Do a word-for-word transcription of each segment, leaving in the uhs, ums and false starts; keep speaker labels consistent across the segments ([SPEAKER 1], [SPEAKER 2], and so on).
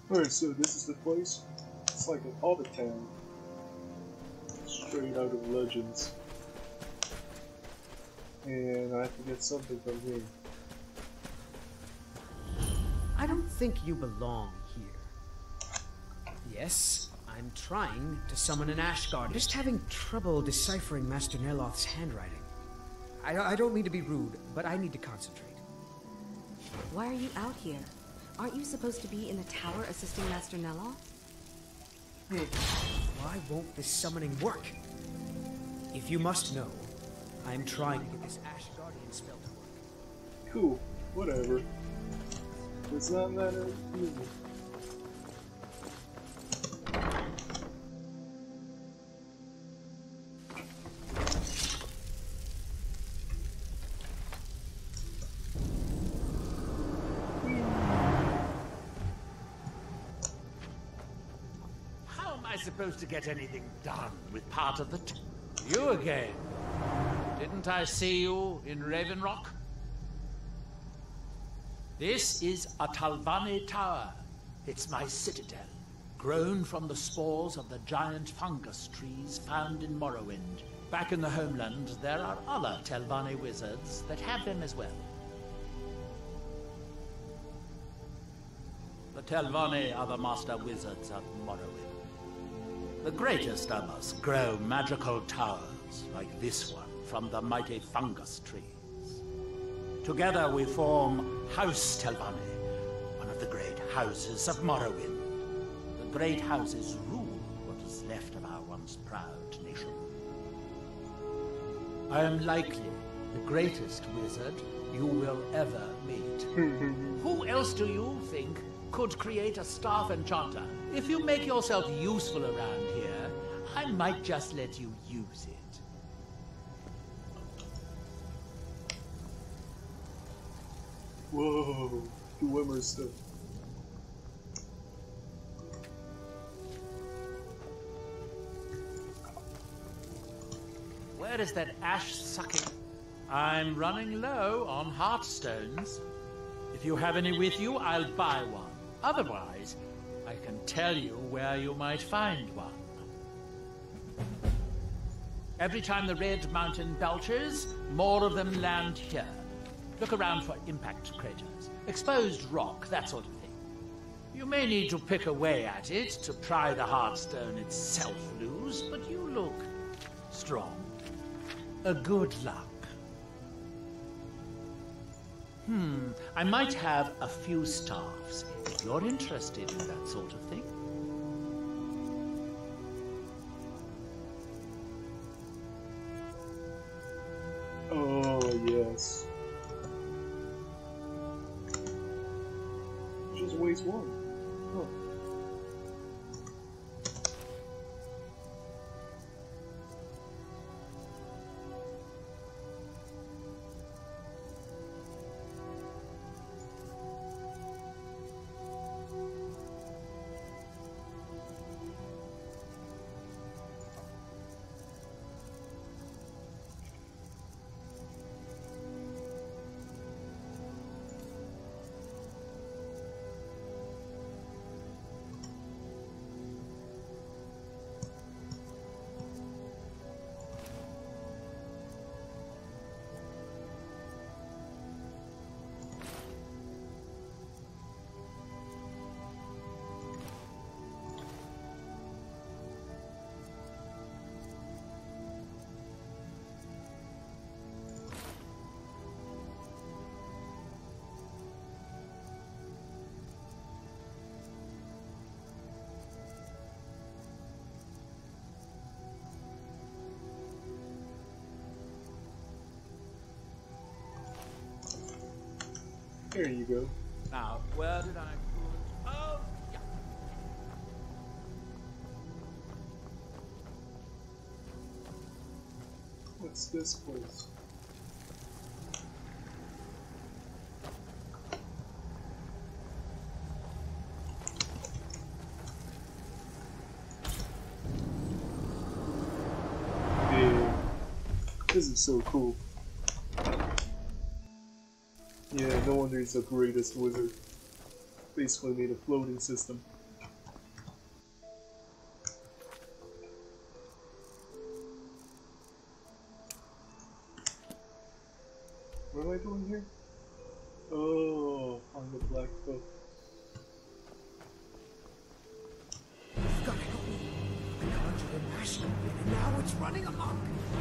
[SPEAKER 1] Alright, so this is the place. It's like an orbit town. Straight out of Legends. And I have to get something from here.
[SPEAKER 2] I don't think you belong here. Yes, I'm trying to summon an Ash Guardian. Just having trouble deciphering Master Neloth's handwriting. I, I don't mean to be rude, but I need to concentrate.
[SPEAKER 3] Why are you out here? Aren't you supposed to be in the tower assisting Master Neloth?
[SPEAKER 2] Hmm. Why won't this summoning work? If you must know, I'm trying to get this Ash Guardian spell to work.
[SPEAKER 1] Cool, whatever. It's not that easy.
[SPEAKER 4] Supposed to get anything done with part of the t You again. Didn't I see you in Raven Rock? This is a Talvani tower. It's my citadel, grown from the spores of the giant fungus trees found in Morrowind. Back in the homeland, there are other Talvani wizards that have them as well. The Talvani are the master wizards of Morrowind. The greatest of us grow magical towers like this one from the mighty fungus trees. Together we form House Talvani, one of the great houses of Morrowind. The great houses rule what is left of our once proud nation. I am likely the greatest wizard you will ever meet. Who else do you think could create a staff enchanter? If you make yourself useful around here, I might just let you use it.
[SPEAKER 1] Whoa, Dwemer stuff.
[SPEAKER 4] Where is that ash sucking? I'm running low on heartstones. If you have any with you, I'll buy one. Otherwise, I can tell you where you might find one. Every time the Red Mountain belches, more of them land here. Look around for impact craters, exposed rock, that sort of thing. You may need to pick away at it to pry the Heartstone itself loose, but you look strong. A good luck. Hmm, I might have a few staffs, if you're interested in that sort of thing.
[SPEAKER 1] Oh, yes. Just waste one. Huh. There you go.
[SPEAKER 4] Now, where did I put... Oh, yeah.
[SPEAKER 1] What's this place? Yeah, this is so cool. Yeah, no wonder he's the greatest wizard. Basically made a floating system.
[SPEAKER 2] It's running amok.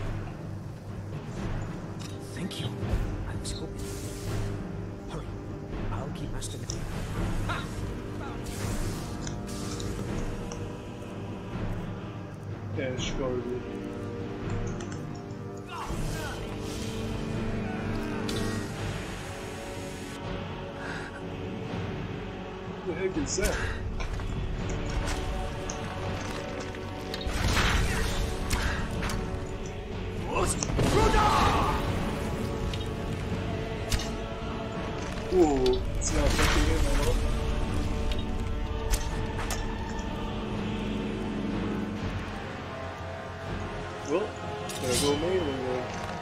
[SPEAKER 2] Thank you. I was hoping. Hurry. I'll keep Master Neloth. Ha!
[SPEAKER 1] Ash Guardian. What the heck is that? Ooh, it's not affecting him at all. Well, there go melee then.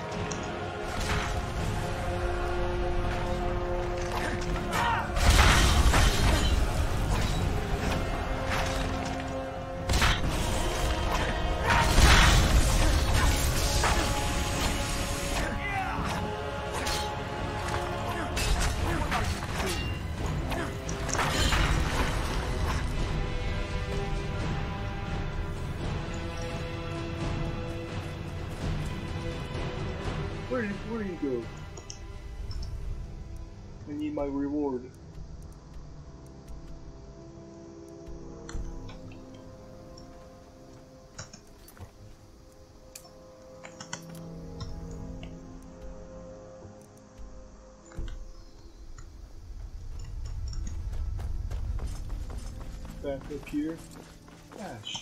[SPEAKER 1] Where did, where do you go? I need my reward. Back up here. Ash.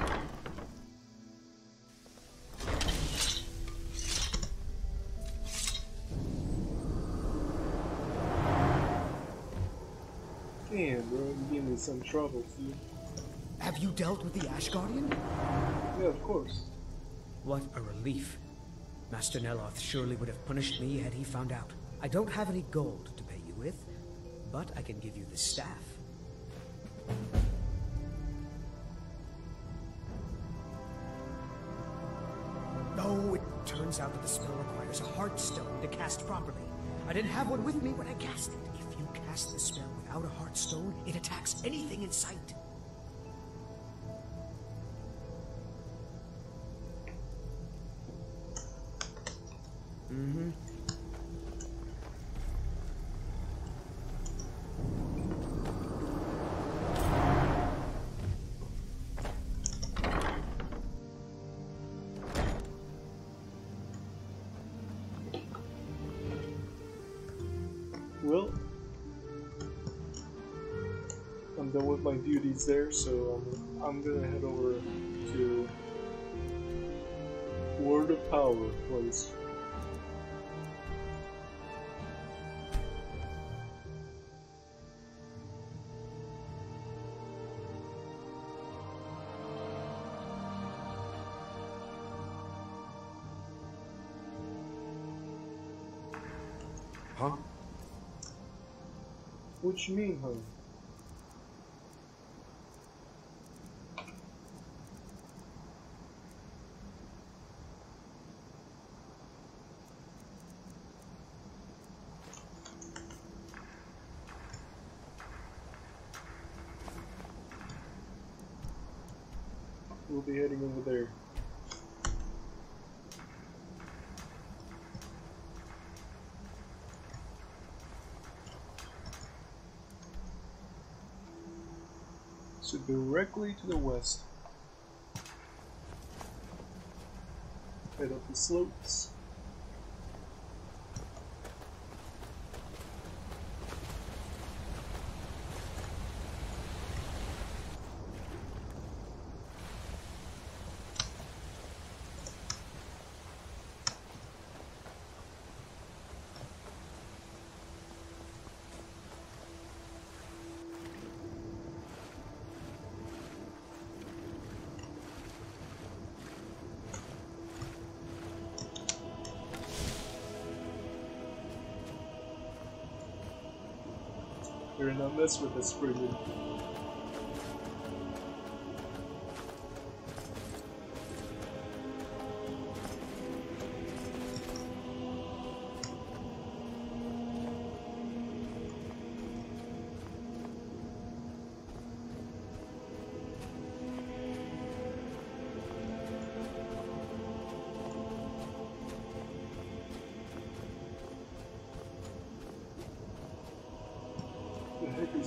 [SPEAKER 1] Damn, bro, you gave me some trouble, too.
[SPEAKER 2] Have you dealt with the Ash Guardian?
[SPEAKER 1] Yeah, of course.
[SPEAKER 2] What a relief. Master Neloth surely would have punished me had he found out. I don't have any gold to pay you with, but I can give you the staff. Oh, it turns out that the spell requires a heart stone to cast properly. I didn't have one with me when I cast it. If you cast the spell without a heart stone, it attacks anything in sight. Mm-hmm.
[SPEAKER 1] Well, I'm done with my duties there, so I'm, I'm gonna head over to Word of Power place.
[SPEAKER 2] Huh?
[SPEAKER 1] What you mean, huh? We'll be heading over there. So directly to the west. Head up the slopes. Better not mess with this friggin'.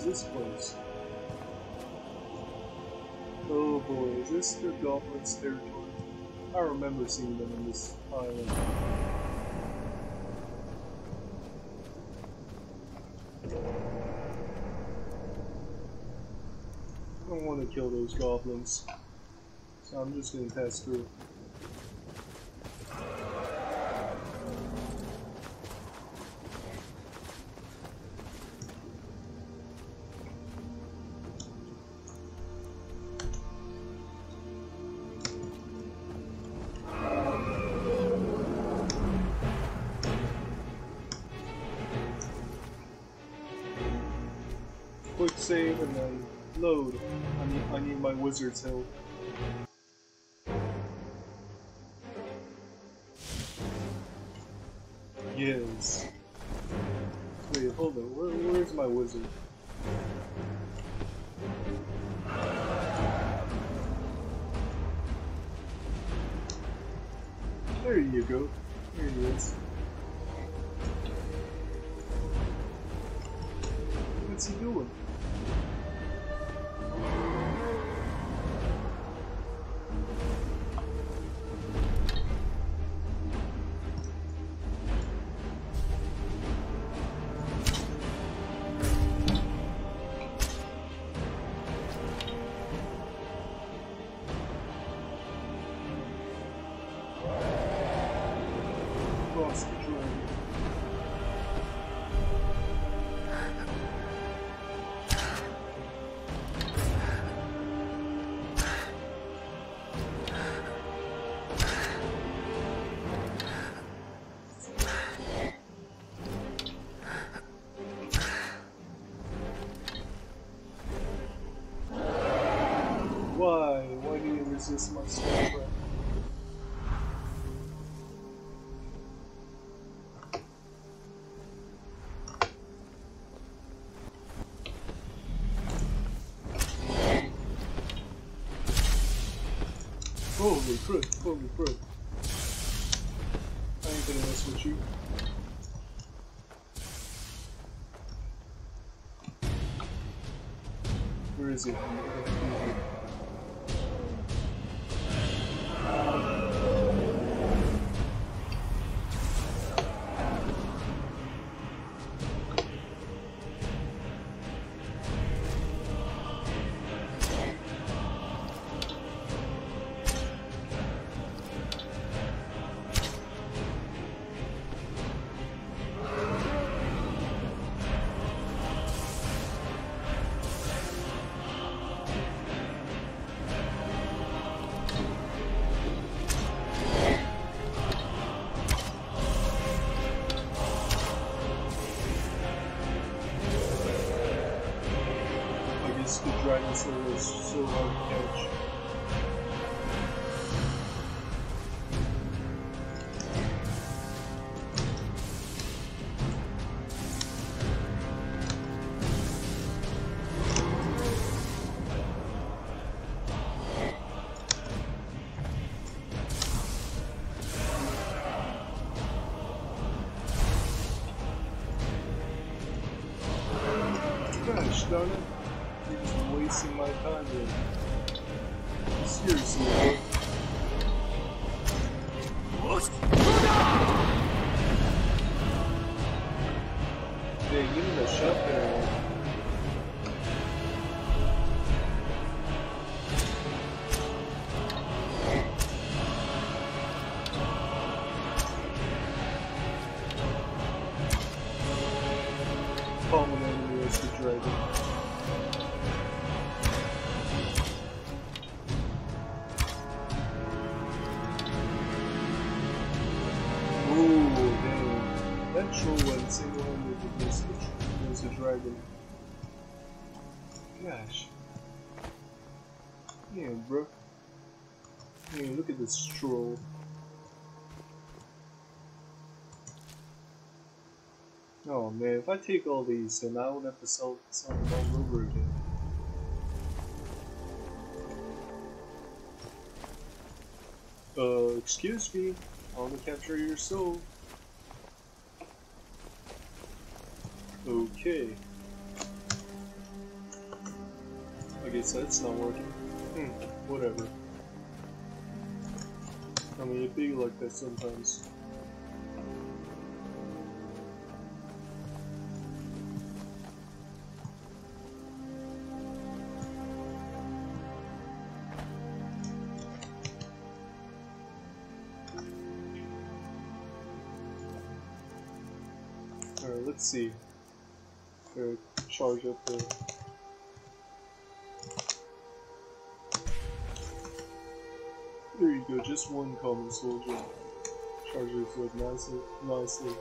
[SPEAKER 1] is this place? Oh boy, is this the Goblins' territory? I remember seeing them in this island. I don't want to kill those goblins, so I'm just going to pass through. Quick save and then load. I need, I need my wizard's help. Yes. Wait, hold on. Where, where's my wizard? There you go. There he is. What's he doing? Cross the drain. Why? Why do you resist my starcraft? Holy crap, holy crap. I ain't gonna mess with you. Where is it? The dragon sword is so hard to catch. Gosh darn it. You're just wasting my time here. Seriously, bro. Hey, give me the shot there. Common enemy is the dragon. That troll went single-handed against the, against the dragon. Gosh. Yeah, bro. Yeah, look at this troll. Oh man, if I take all these, then I would have to sell some all over again. Uh, excuse me. I want to capture your soul. Okay. guess that's not working. Hmm, whatever. I mean, it be like that sometimes. Alright, let's see. Alright, charge up the... There you go, just one common soldier. Charges up nicely. nicely.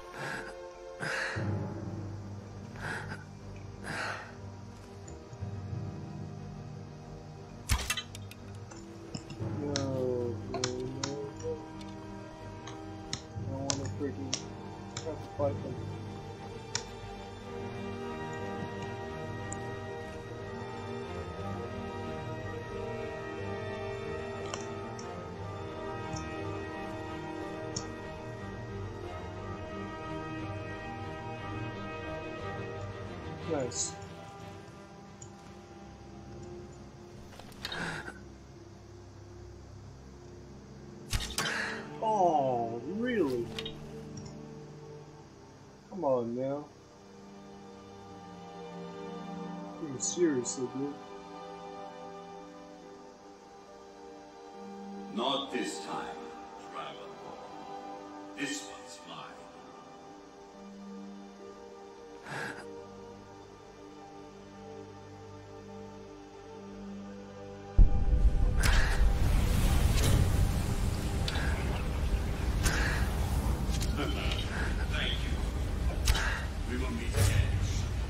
[SPEAKER 1] No, no, no, no. I don't want to freaking have to fight them. Nice. Oh, really? Come on now. You're seriously, dude.
[SPEAKER 5] Not this time, Dragon Ball. This one's mine. Thank you. We will meet again.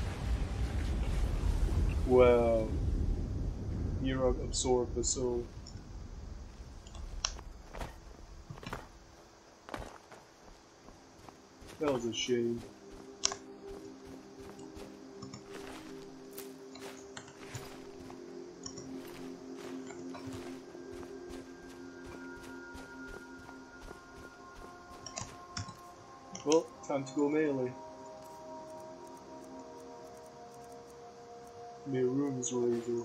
[SPEAKER 1] Wow. You're absorbed the soul. That was a shame. Well, time to go melee. My room's laser.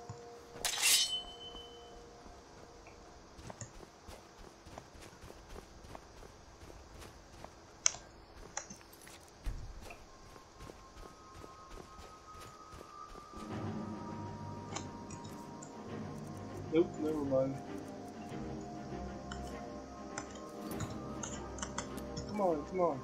[SPEAKER 1] Nope, never mind. Come on, come on.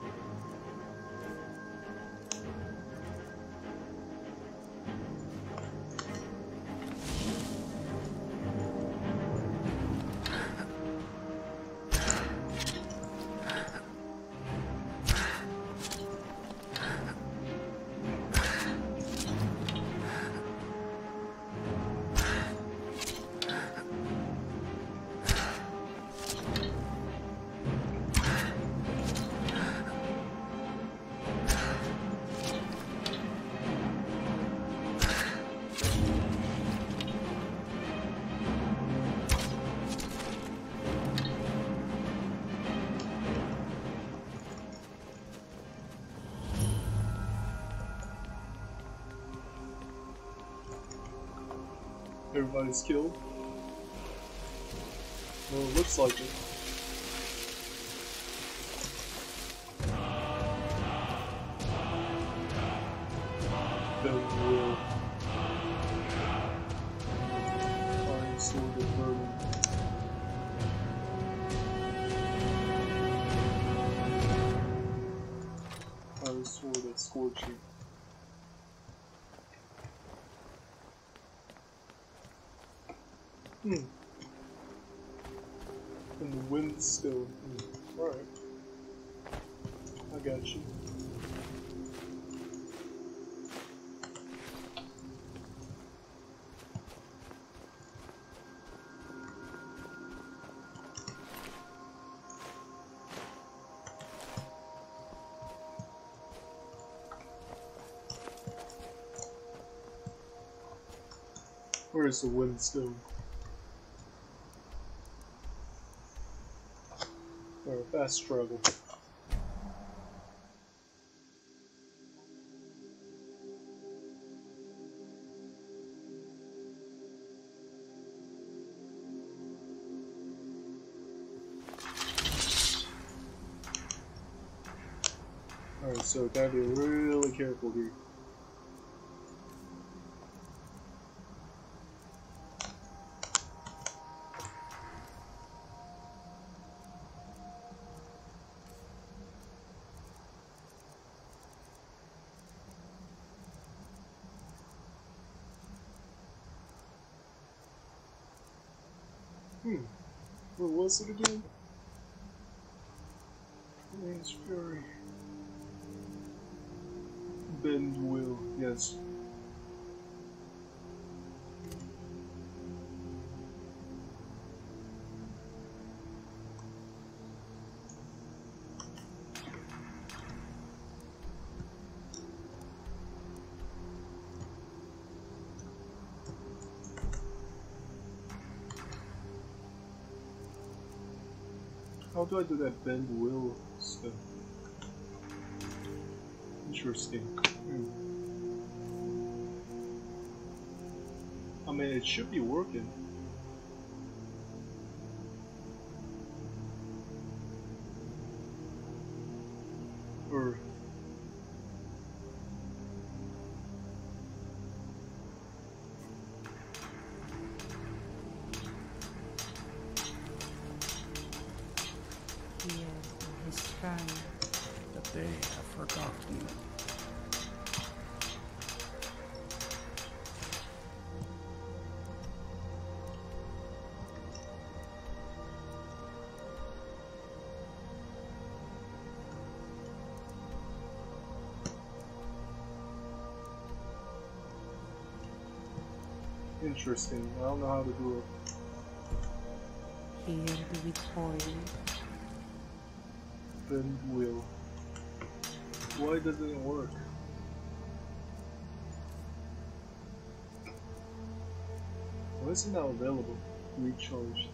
[SPEAKER 1] Everybody's killed. Well, it looks like it. Don't will. Iron sword of burning. Iron sword of scorching. Hmm. And the wind still. Hmm. Alright. I got you. Where is the wind still? Or fast travel. So gotta be really careful here. Hmm. What was it again? Lance Fury. Bend will, yes. How do I do that bend will stuff? Interesting. Hmm. I mean, it should be working. Or
[SPEAKER 6] his shrine.
[SPEAKER 7] That they have forgotten.
[SPEAKER 1] interesting. I don't know how to do it.
[SPEAKER 6] Here do we toil.
[SPEAKER 1] Bend will. Why doesn't it work? Why is it not available? Recharge.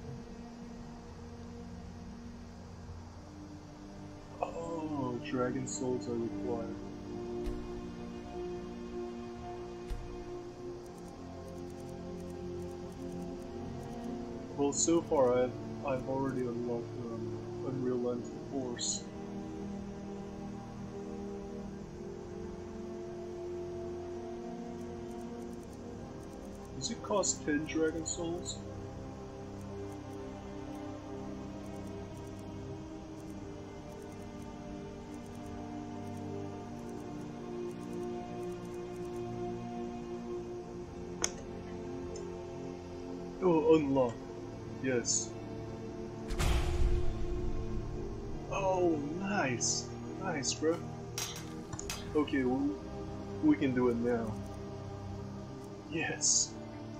[SPEAKER 1] Oh, dragon souls are required. Well, so far I've I've already unlocked um, Unrelenting Force. Does it cost ten dragon souls? Oh, unlock. Yes. Oh, nice. Nice, bro. Okay, well, we can do it now. Yes.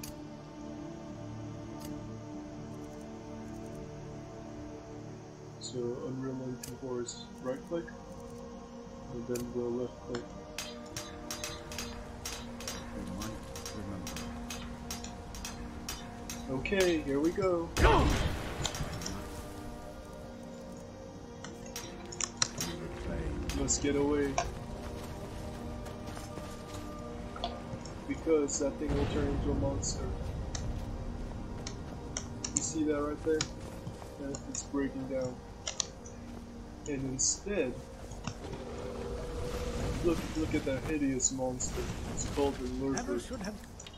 [SPEAKER 1] So, Unrelenting Force, right click, and then we'll left click.
[SPEAKER 7] We might remember.
[SPEAKER 1] Okay, here we go. Let's get away. Because that thing will turn into a monster. You see that right there? Yeah, it's breaking down. And instead, look look at that hideous monster. It's called the
[SPEAKER 7] Never
[SPEAKER 1] Lurkers.
[SPEAKER 7] should have.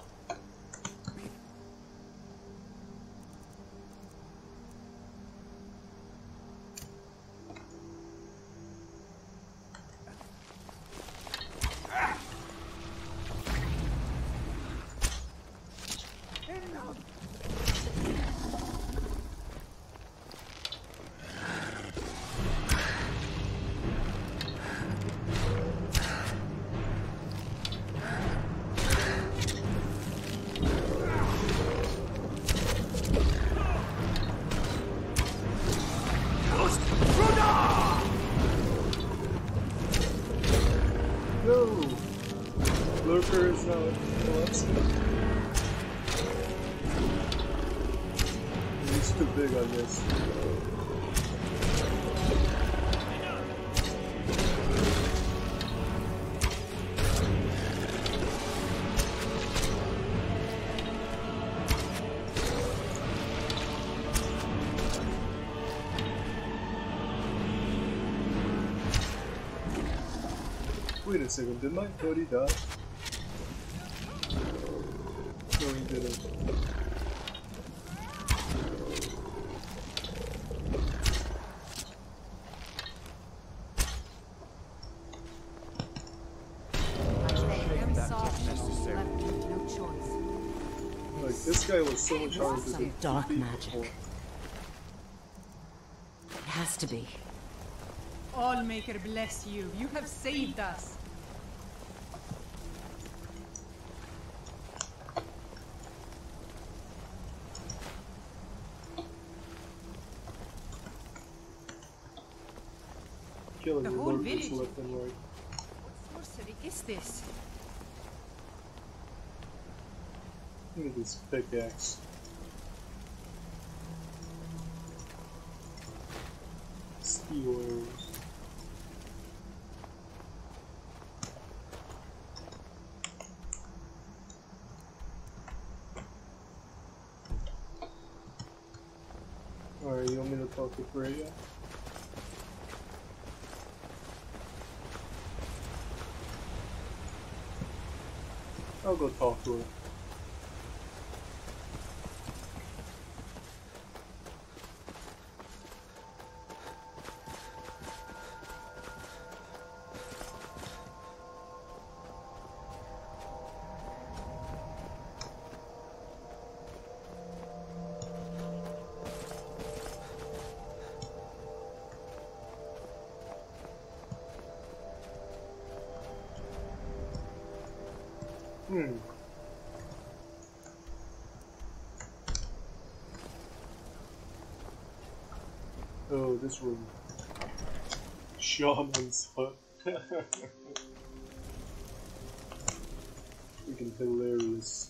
[SPEAKER 1] No! Lurker is now collapsing. He's too big, I guess. Wait a second, did my Cody die? No, he didn't. Like, this guy was so much harder to
[SPEAKER 3] Some
[SPEAKER 1] defeat
[SPEAKER 3] dark
[SPEAKER 1] before.
[SPEAKER 3] magic. It has to be.
[SPEAKER 8] Allmaker bless you. You have saved us.
[SPEAKER 1] Killing
[SPEAKER 8] The
[SPEAKER 1] the
[SPEAKER 8] whole
[SPEAKER 1] lurkers
[SPEAKER 8] village.
[SPEAKER 1] left and right.
[SPEAKER 8] What sorcery is this?
[SPEAKER 1] Look at this pickaxe. Steel arrows. Alright, you want me to talk to Freya? I'll go talk to her. Hmm. Oh, this room. Shaman's hut. Freaking hilarious.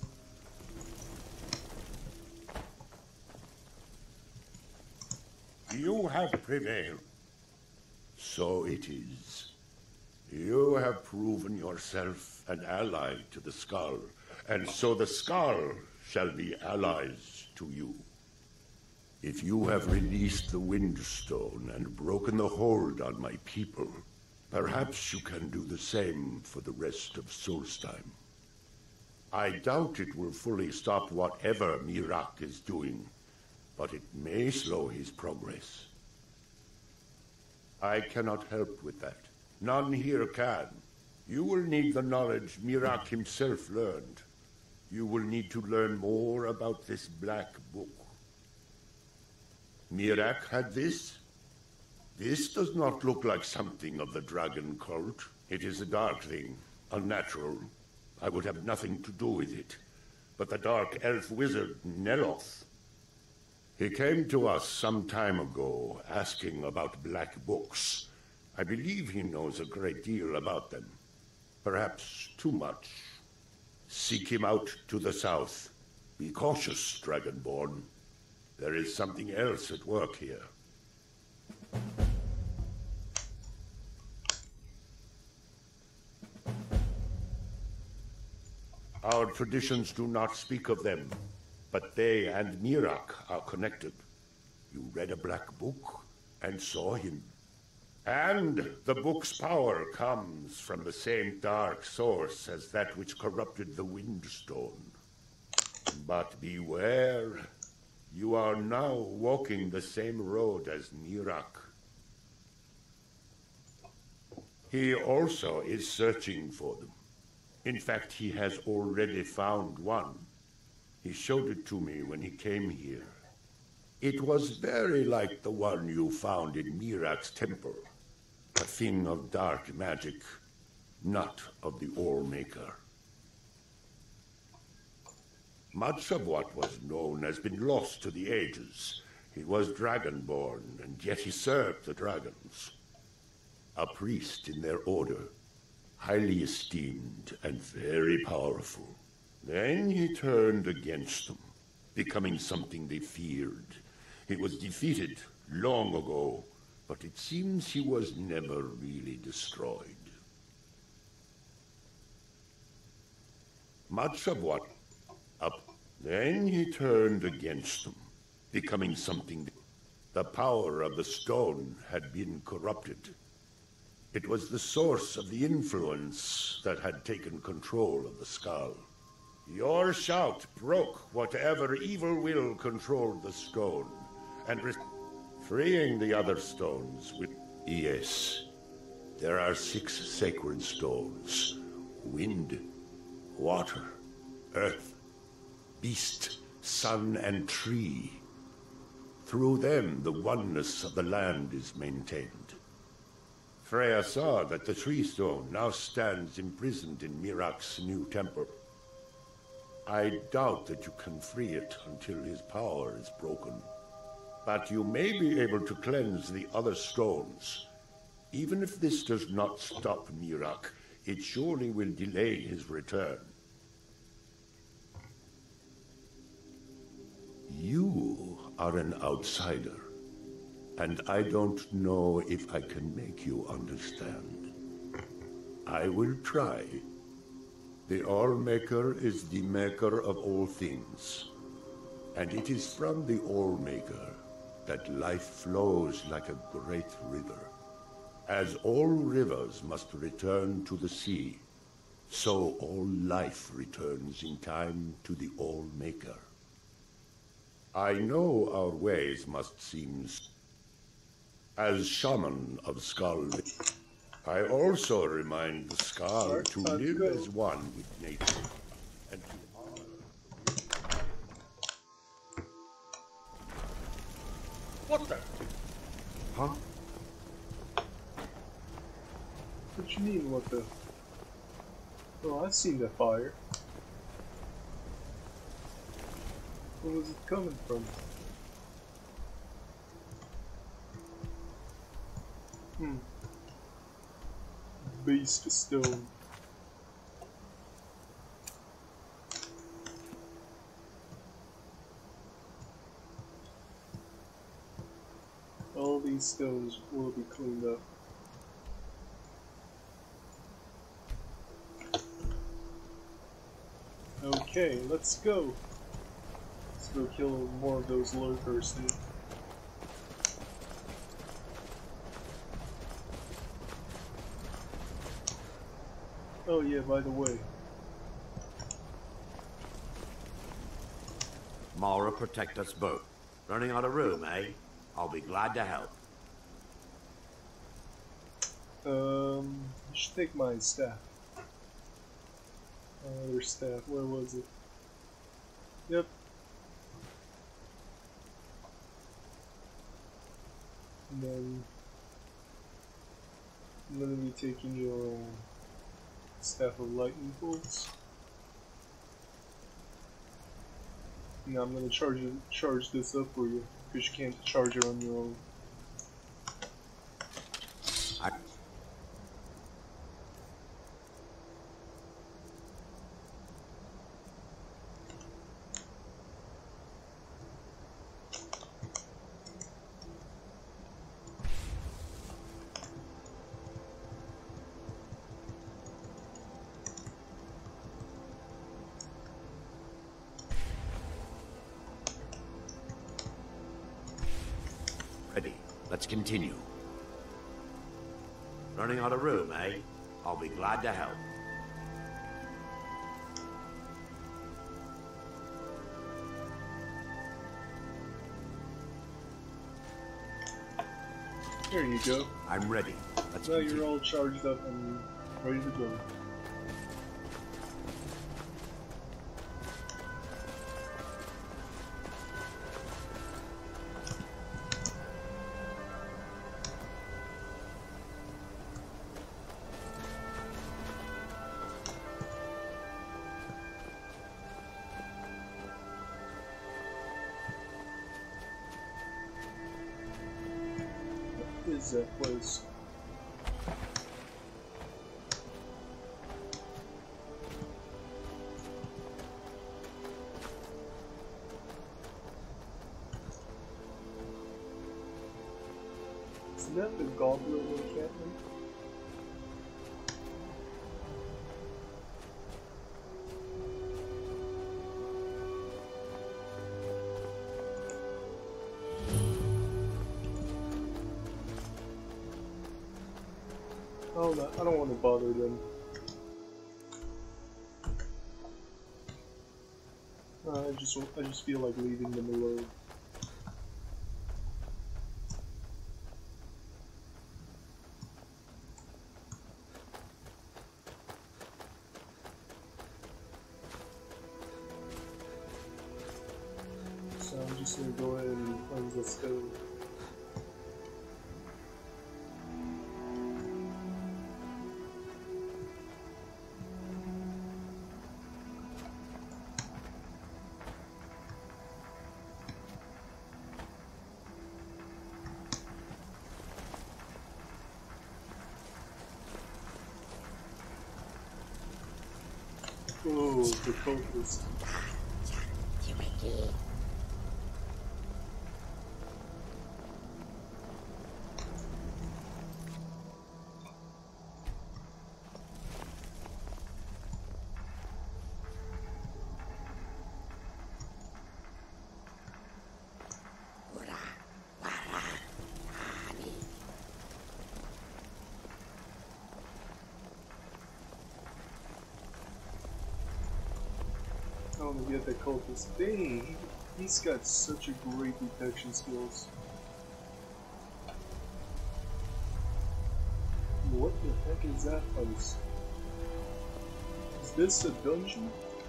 [SPEAKER 9] You have prevailed. So it is. You have proven yourself an ally to the Skull, and so the Skull shall be allies to you. If you have released the Windstone and broken the hold on my people, perhaps you can do the same for the rest of Solstheim. I doubt it will fully stop whatever Miraak is doing, but it may slow his progress. I cannot help with that. None here can. You will need the knowledge Miraak himself learned. You will need to learn more about this black book. Miraak had this? This does not look like something of the dragon cult. It is a dark thing, unnatural. I would have nothing to do with it. But the dark elf wizard, Neloth, he came to us some time ago, asking about black books. I believe he knows a great deal about them. Perhaps too much. Seek him out to the south. Be cautious, Dragonborn. There is something else at work here. Our traditions do not speak of them, but they and Miraak are connected. You read a black book and saw him. And the book's power comes from the same dark source as that which corrupted the Windstone. But beware, you are now walking the same road as Miraak. He also is searching for them. In fact, he has already found one. He showed it to me when he came here. It was very like the one you found in Miraak's temple. A thing of dark magic, not of the Allmaker. Much of what was known has been lost to the ages. He was dragonborn, and yet he served the dragons. A priest in their order, highly esteemed and very powerful. Then he turned against them, becoming something they feared. He was defeated long ago, but it seems he was never really destroyed. Much of what up, then he turned against them, becoming something. The power of the stone had been corrupted. It was the source of the influence that had taken control of the skull. Your shout broke whatever evil will controlled the stone, and re freeing the other stones with... Yes, there are six sacred stones. Wind, water, earth, beast, sun, and tree. Through them, the oneness of the land is maintained. Freya saw that the tree stone now stands imprisoned in Mirak's new temple. I doubt that you can free it until his power is broken. But you may be able to cleanse the other stones. Even if this does not stop Mirak, it surely will delay his return. You are an outsider, and I don't know if I can make you understand. I will try. The All-Maker is the maker of all things, and it is from the All-Maker that life flows like a great river. As all rivers must return to the sea, so all life returns in time to the All-Maker. I know our ways must seem... As shaman of Skull, I also remind the Skull to live as one with nature, and to honor.
[SPEAKER 1] What the?
[SPEAKER 9] Huh?
[SPEAKER 1] What you mean, what the? Oh, I've seen the fire. Where was it coming from? Hmm. Beast stone. All these stones will be cleaned up. Okay, let's go. Let's go kill more of those lurkers, dude. Oh yeah, by the way.
[SPEAKER 10] Mara, protect us both. Running out of room, eh? I'll be glad to help.
[SPEAKER 1] Um, you should take my staff. My other staff, where was it? Yep. And then I'm gonna be taking your staff of lightning bolts. And I'm gonna charge it, charge this up for you, because you can't charge it on your own.
[SPEAKER 10] I Ready. Let's continue. Running out of room, eh? I'll be glad to help.
[SPEAKER 1] There you go.
[SPEAKER 10] I'm ready. Let's
[SPEAKER 1] Now
[SPEAKER 10] continue.
[SPEAKER 1] you're all charged up and ready to go. What is that place? Isn't that the goblin encampment? wanna I don't wanna bother them. Uh, I just I just feel like leaving them alone. So I'm just gonna go ahead and cleanse the stove. Oh, the cultist. I want to get the cultist. Dang, he, he's got such a great detection skills. What the heck is that place? Is this a dungeon?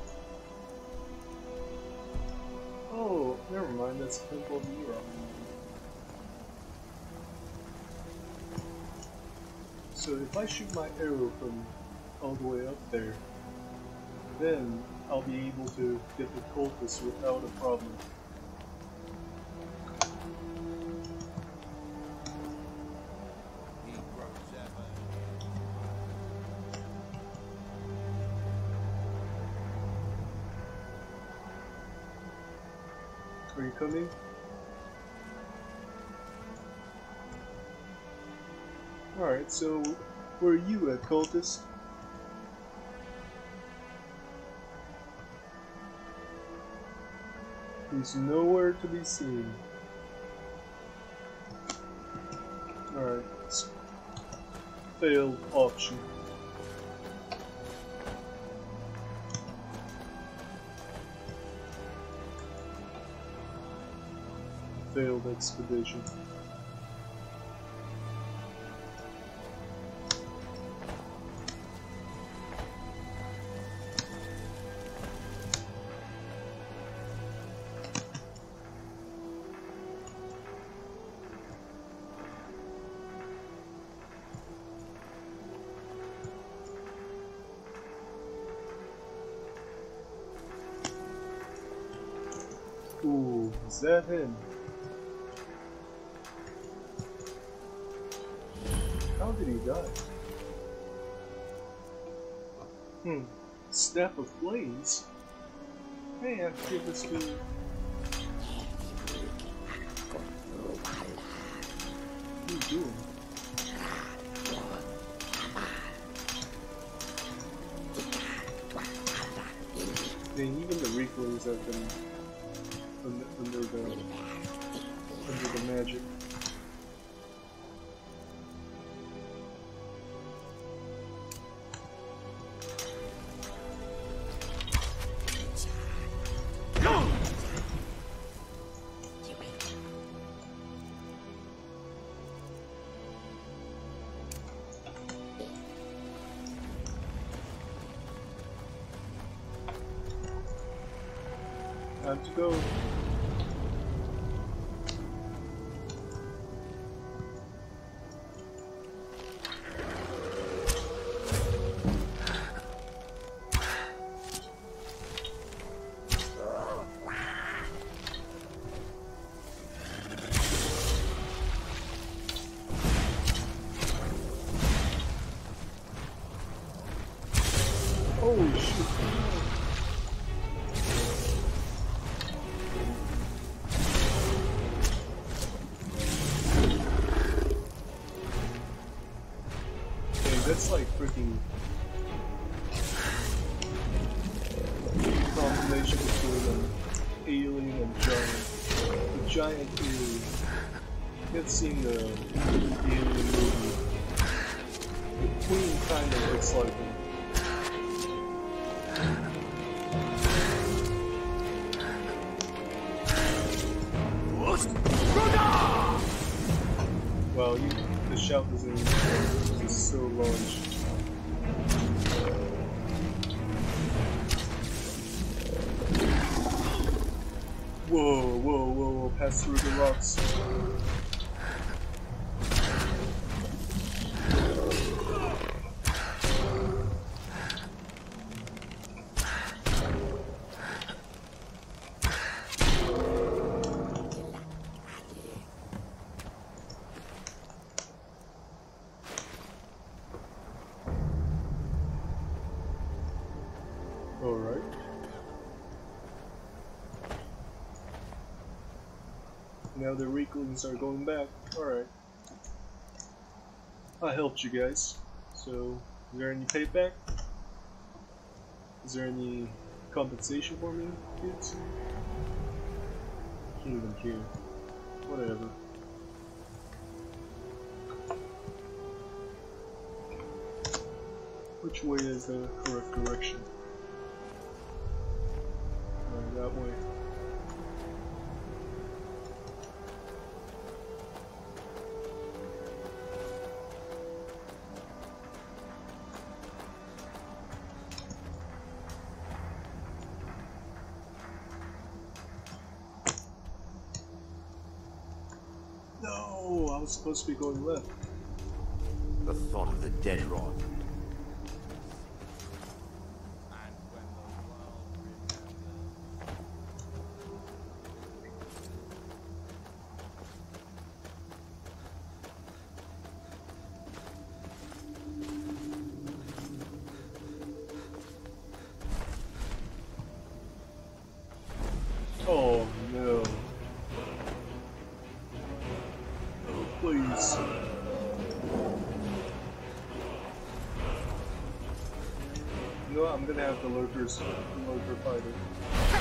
[SPEAKER 1] Oh, never mind, that's Temple of Nero. So if I shoot my arrow from all the way up there, then I'll be able to get the cultists without a problem. Are you coming? Alright, so where are you at, cultist? He's nowhere to be seen. Alright. Failed option. Failed expedition. Ooh, is that him? How did he die? Hmm. Staff of Flames? Hey, I have to give this to... What are you doing? Dang, even the Reeklings have been under, under the under the magic. Time to go. Oh shit. That's like freaking combination between an alien and giant. A giant alien. You've seen the alien movie. queen kind of looks like him. Wow, you, the shout doesn't even is so large. Whoa, whoa, whoa, whoa, pass through the rocks. Alright. Now the weaklings are going back. Alright. I helped you guys. So, is there any payback? Is there any compensation for me, kids? Can't even care. Whatever. Which way is the correct direction? Uh, that way. No, I was supposed to be going left.
[SPEAKER 10] The thought of the dead rot.
[SPEAKER 1] Oh no. Oh, please. You know what? I'm gonna have the lurkers, the lurker fighter.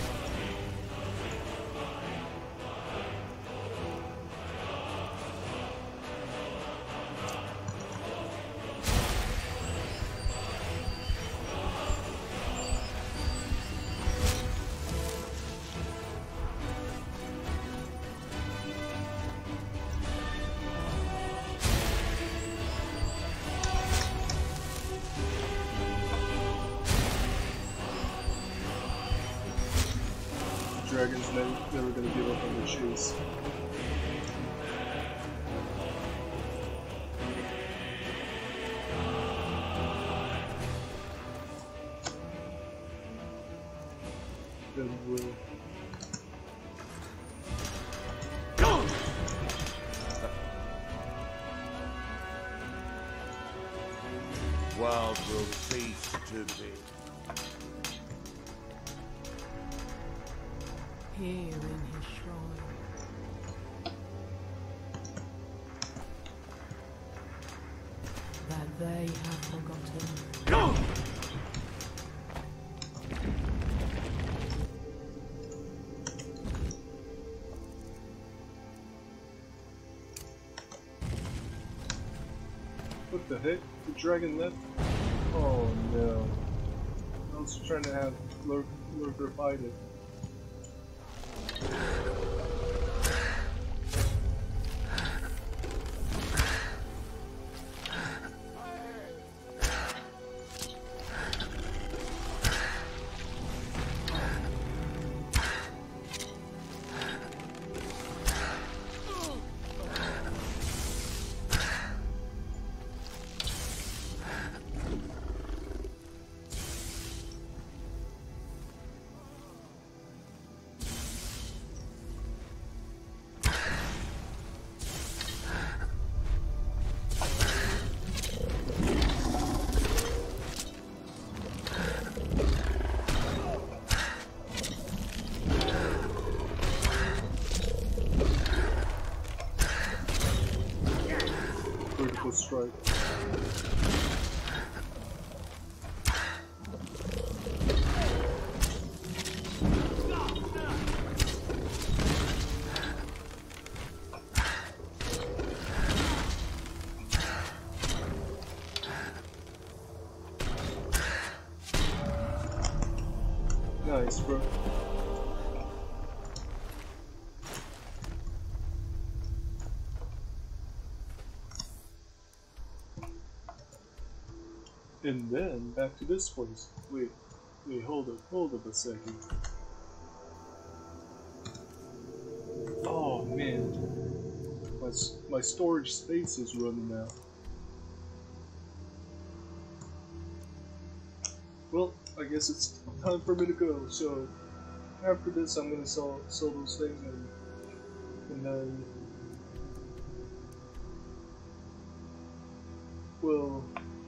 [SPEAKER 1] Dragon's never, never gonna give up on the chase. Then we'll...
[SPEAKER 10] World will cease to be.
[SPEAKER 6] Here in his shrine, that they have forgotten.
[SPEAKER 10] No!
[SPEAKER 1] What the heck? The dragon left? Oh no. I was trying to have Lurk Lurker fight it. Critical strike. And then back to this place. Wait, wait, hold up, hold up a second. Oh man, my, my storage space is running out. Well, I guess it's time for me to go, so after this I'm gonna sell, sell those things and, and then, well,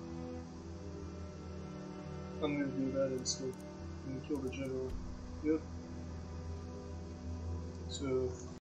[SPEAKER 1] I'm gonna do that instead. I'm gonna kill the general. Yep. So